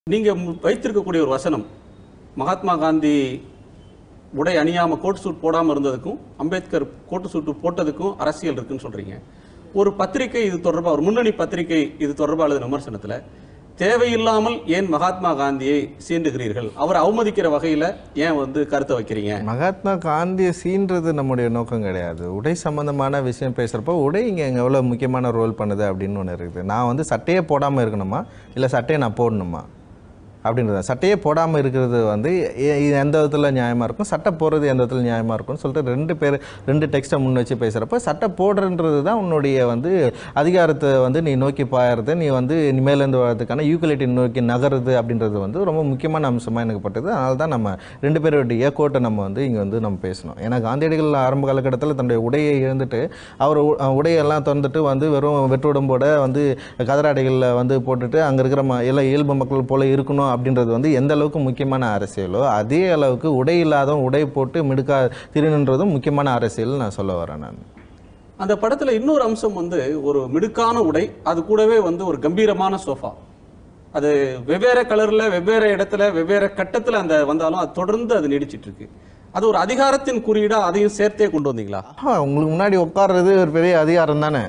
நீங்க வைத்திருக்கக்கூடிய ஒரு வசனம் மகாத்மா காந்தி உடை அணியாம கோட் சூட் போடாம இருந்ததுக்கும் அம்பேத்கர் கோட் சூட் போட்டதுக்கும் அரசியல் இருக்குன்னு சொல்றீங்க. ஒரு பத்திரிகை இது தொடர்பா ஒரு முன்னணி பத்திரிகை இது தொடர்பா எழுதின விமர்சனத்துல தேவையில்லாமல் ஏன் மகாத்மா காந்தியை சீண்டுகிறீர்கள், அவர் அவமதிக்கிற வகையில ஏன் கருத்தை வைக்கிறீங்க? மகாத்மா காந்தியை சீன்றது நம்முடைய நோக்கம் கிடையாது. உடை சம்பந்தமான விஷயம் பேசுறப்போ உடை இங்கே எவ்வளோ முக்கியமான ரோல் பண்ணுது அப்படின்னு ஒன்று இருக்குது. நான் சட்டையே போடாமல் இருக்கணுமா இல்லை சட்டையை நான் போடணுமா அப்படின்றது. சட்டையே போடாமல் இருக்கிறது எந்த விதத்தில் நியாயமாக இருக்கும், சட்டை போடுறது எந்த விதத்தில் நியாயமாக இருக்கும்னு சொல்லிட்டு ரெண்டு டெக்ஸ்ட்டை முன் வச்சு பேசுகிறப்ப சட்டை போடுறது தான் உன்னுடைய அதிகாரத்தை நீ நோக்கி பாயறது, நீ மேலேருந்து வரதுக்கான ஈக்குவலிட்டி நோக்கி நகருது அப்படின்றது ரொம்ப முக்கியமான அம்சமாக எனக்கு பட்டது. அதனால தான் நம்ம ரெண்டு பேருடைய கோட்டை நம்ம இங்கே நம்ம பேசணும். ஏன்னா காந்தியடிகள் ஆரம்ப காலகட்டத்தில் தன்னுடைய உடையை இழந்துட்டு அவர் உடையெல்லாம் திறந்துட்டு வெறும் வெற்றுடம்போட கதராடைகளில் போட்டுட்டு அங்கே இருக்கிற எல்லா இயல்பு மக்கள் போல இருக்கணும் அப்படின்றது எந்த அளவுக்கு முக்கியமான அரசியலோ அதே அளவுக்கு உடை இல்லாதவன் உடை போட்டு மிடுக்கா திருநின்றதும் முக்கியமான அரசியல் நான் சொல்ல வரேன். நான் அந்த படத்துல இன்னொரு அம்சம் ஒரு மிடுக்கான உடை, அது கூடவே ஒரு கம்பீரமான சோஃபா, அது வெவ்வேறு கலர்ல வெவ்வேறு இடத்துல வெவ்வேறு கட்டத்துல அந்த வந்தாலும் அது தொடர்ந்து அது நீடிச்சிட்டு இருக்கு. அது ஒரு அதிகாரத்தின் குறியீடா அதையும் சேர்த்தே கொண்டு வந்தீங்களா? உங்களுக்கு முன்னாடி உட்கார்றது ஒரு பெரிய அதிகாரம் தானே.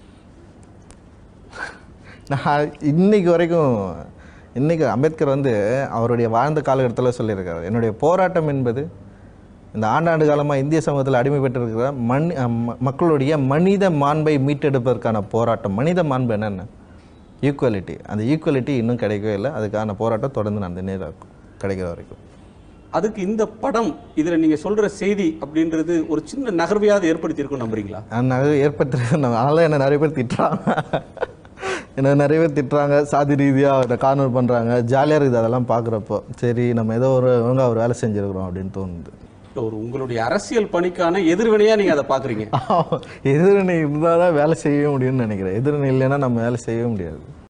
நான் இன்னைக்கு அம்பேத்கர் அவருடைய வாழ்ந்த காலகட்டத்தில் சொல்லியிருக்காரு, என்னுடைய போராட்டம் என்பது இந்த ஆண்டாண்டு காலமாக இந்திய சமூகத்தில் அடிமைப்பட்டிருக்கிற மக்களுடைய மனித மாண்பை மீட்டெடுப்பதற்கான போராட்டம். மனித மாண்பு என்னென்ன? ஈக்குவலிட்டி. அந்த ஈக்குவலிட்டி இன்னும் கிடைக்கவே இல்லை. அதுக்கான போராட்டம் தொடர்ந்து நடந்துனே இருக்கும் கிடைக்கிற வரைக்கும். அதுக்கு இந்த படம் இதில் நீங்கள் சொல்கிற செய்தி அப்படின்றது ஒரு சின்ன நகர்வையாவது ஏற்படுத்தியிருக்கும் நம்புறீங்களா? ஏற்படுத்திருக்கேன். அதனால என்ன நிறைய பேர் திட்டுறாங்க, என்ன நிறைய பேர் திட்டுறாங்க, சாதி ரீதியாக கார்னர் பண்ணுறாங்க. ஜாலியாக இருக்குது அதெல்லாம் பார்க்குறப்போ. சரி, நம்ம ஏதோ ஒழுங்காக ஒரு வேலை செஞ்சுருக்கிறோம் அப்படின்னு தோணுது. உங்களுடைய அரசியல் பணிக்கான எதிர்வினையாக நீங்கள் அதை பார்க்குறீங்க. எதிர்வினை இருந்தால் தான் வேலை செய்ய முடியும்னு நினைக்கிறேன். எதிர்வினை இல்லைன்னா நம்ம வேலை செய்ய முடியாது.